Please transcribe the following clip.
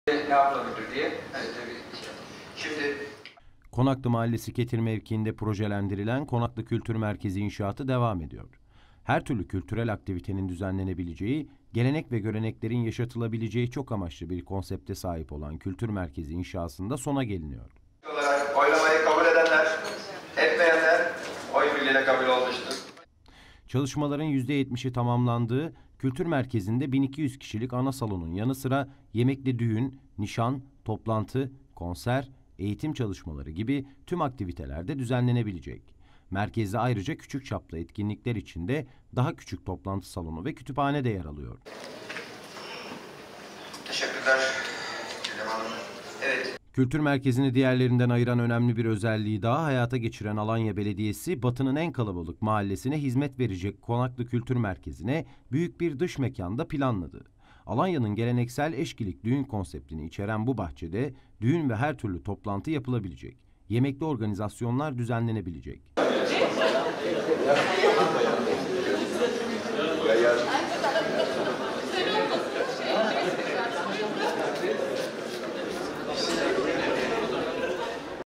Ne yapılabilir diye. Evet, tabii. Şimdi Konaklı Mahallesi Ketir mevkiinde projelendirilen Konaklı Kültür Merkezi inşaatı devam ediyor. Her türlü kültürel aktivitenin düzenlenebileceği, gelenek ve göreneklerin yaşatılabileceği çok amaçlı bir konsepte sahip olan Kültür Merkezi inşasında sona geliniyor. olarak oylamayı kabul edenler, etmeyenler oy birliğiyle kabul olmuştur. Çalışmaların %70'i tamamlandığı Kültür Merkezi'nde 1200 kişilik ana salonun yanı sıra yemekli düğün, nişan, toplantı, konser, eğitim çalışmaları gibi tüm aktiviteler de düzenlenebilecek. Merkezde ayrıca küçük çaplı etkinlikler için de daha küçük toplantı salonu ve kütüphane de yer alıyor. Teşekkürler. Gülem Hanım. Evet. Kültür Merkezi'ni diğerlerinden ayıran önemli bir özelliği daha hayata geçiren Alanya Belediyesi, Batı'nın en kalabalık mahallesine hizmet verecek Konaklı Kültür Merkezi'ne büyük bir dış mekanda planladı. Alanya'nın geleneksel eşkilik düğün konseptini içeren bu bahçede düğün ve her türlü toplantı yapılabilecek. Yemekli organizasyonlar düzenlenebilecek.